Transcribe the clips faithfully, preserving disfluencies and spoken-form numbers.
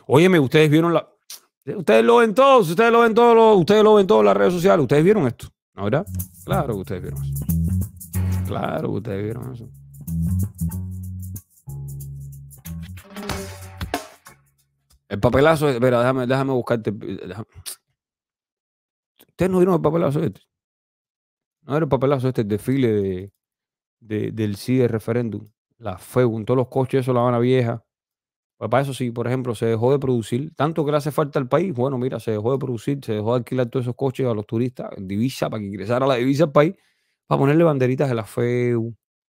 Óyeme, ustedes vieron la... Ustedes lo ven todos, ustedes lo ven todos, lo, ustedes lo ven todas las redes sociales. ¿Ustedes vieron esto? ¿No, verdad? Claro que ustedes vieron eso. Claro que ustedes vieron eso. El papelazo, espera, déjame, déjame buscarte. Déjame. ¿Ustedes no vieron el papelazo este? No era el papelazo este, el desfile de, de, del sí de referéndum. La F E U, con todos los coches, eso, La Habana Vieja. Pues para eso sí, por ejemplo, se dejó de producir, tanto que le hace falta al país. Bueno, mira, se dejó de producir, se dejó de alquilar todos esos coches a los turistas, en divisa, para que ingresara la divisa al país, para ponerle banderitas de la F E U.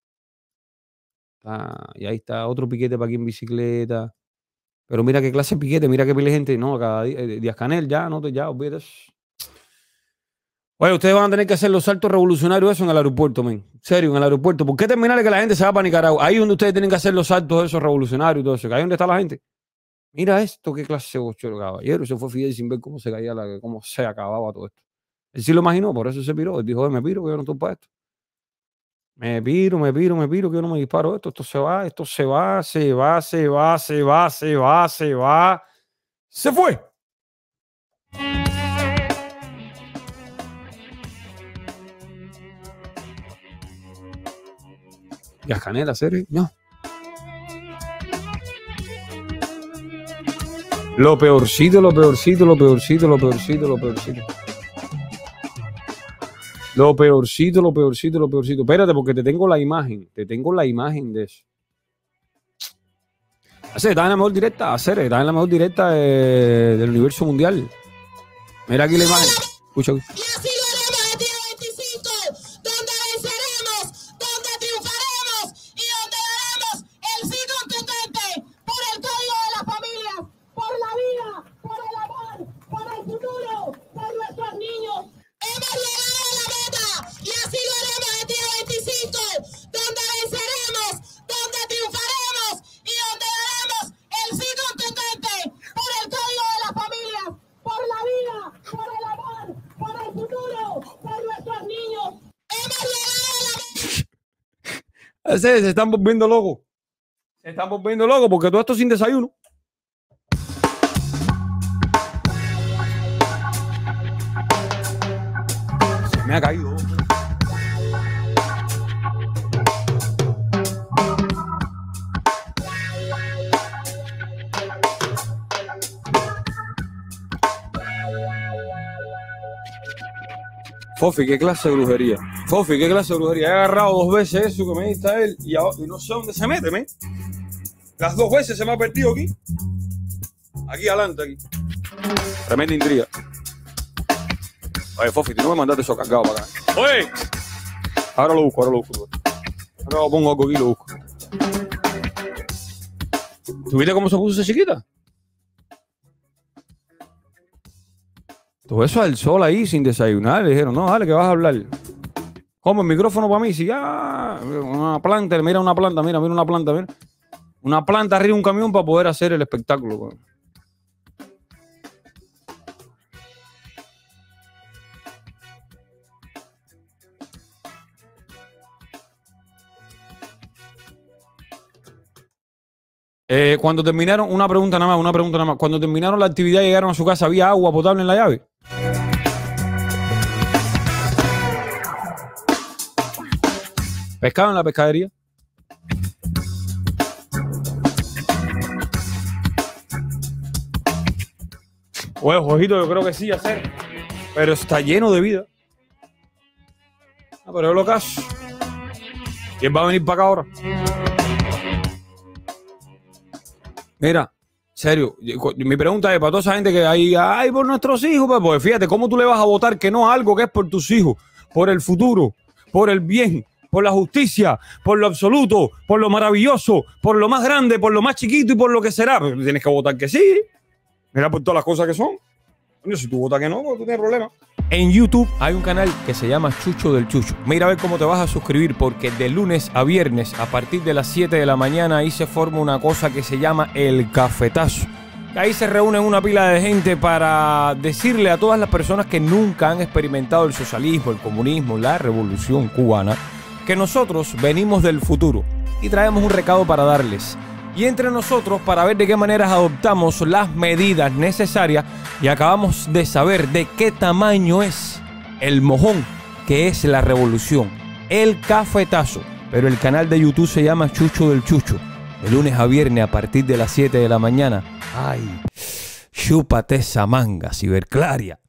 Ah, y ahí está otro piquete para aquí en bicicleta. Pero mira qué clase de piquete, mira qué pile de gente. No, cada día, Díaz Canel, ya, no te, ya, olvídate. Oye, ustedes van a tener que hacer los saltos revolucionarios eso en el aeropuerto, men. Serio, en el aeropuerto. ¿Por qué terminar que la gente se va para Nicaragua? Ahí donde ustedes tienen que hacer los saltos esos revolucionarios y todo eso. Ahí donde está la gente. Mira esto, qué clase de bochero, caballero. Se fue Fidel sin ver cómo se caía, la, cómo se acababa todo esto. Él sí lo imaginó, por eso se piró. Él dijo, me piro, que yo no estoy para esto. Me piro, me piro, me piro, que yo no me disparo esto. Esto se va, esto se va, se va, se va, se va, se va, se va. Se fue. Díaz Canel, ¿a serio? No. Lo peorcito, lo peorcito, lo peorcito, lo peorcito, lo peorcito. Lo peorcito, lo peorcito, lo peorcito. Espérate, porque te tengo la imagen. Te tengo la imagen de eso. Hacer, está en la mejor directa. Hacer, está en la mejor directa de, del universo mundial. Mira aquí la imagen. Escucha. Se, se están volviendo locos. Se están volviendo locos porque todo esto sin desayuno. Se me ha caído. Fofi, ¿qué clase de brujería? Fofi, ¿qué clase de brujería? He agarrado dos veces eso que me dista él y, ahora, y no sé dónde se mete, ¿me? Las dos veces se me ha perdido aquí. Aquí adelante, aquí. Tremenda intriga. Oye, Fofi, tú no me mandaste eso cargado para acá. ¡Oye! Ahora lo busco, ahora lo busco. Ahora lo pongo algo aquí y lo busco. ¿Tú viste cómo se puso esa chiquita? Todo eso al sol ahí sin desayunar. Le dijeron, no, dale, que vas a hablar. ¿Cómo? El micrófono para mí. Si ya, una planta, mira una planta, mira, mira una planta, mira. Una planta arriba de un camión para poder hacer el espectáculo. Bro. Eh, cuando terminaron, una pregunta nada más, una pregunta nada más. Cuando terminaron la actividad y llegaron a su casa, ¿había agua potable en la llave? ¿Pescado en la pescadería? Oye, Jojito, yo creo que sí, hacer. Pero está lleno de vida. Ah, pero es lo caso. ¿Quién va a venir para acá ahora? Mira, serio, mi pregunta es para toda esa gente que hay, ay, por nuestros hijos, pues, pues fíjate, ¿cómo tú le vas a votar que no a algo que es por tus hijos, por el futuro, por el bien, por la justicia, por lo absoluto, por lo maravilloso, por lo más grande, por lo más chiquito y por lo que será? Pues tienes que votar que sí. Mira por todas las cosas que son. Bueno, si tú votas que no, pues tú tienes problemas. En YouTube hay un canal que se llama Chucho del Chucho. Mira a ver cómo te vas a suscribir, porque de lunes a viernes a partir de las siete de la mañana ahí se forma una cosa que se llama El Cafetazo. Ahí se reúnen una pila de gente para decirle a todas las personas que nunca han experimentado el socialismo, el comunismo, la revolución cubana, que nosotros venimos del futuro y traemos un recado para darles. y entre nosotros para ver de qué maneras adoptamos las medidas necesarias y acabamos de saber de qué tamaño es el mojón que es la revolución, el cafetazo. Pero el canal de YouTube se llama Chucho del Chucho. De lunes a viernes a partir de las siete de la mañana. Ay, chúpate esa manga, Ciberclaria.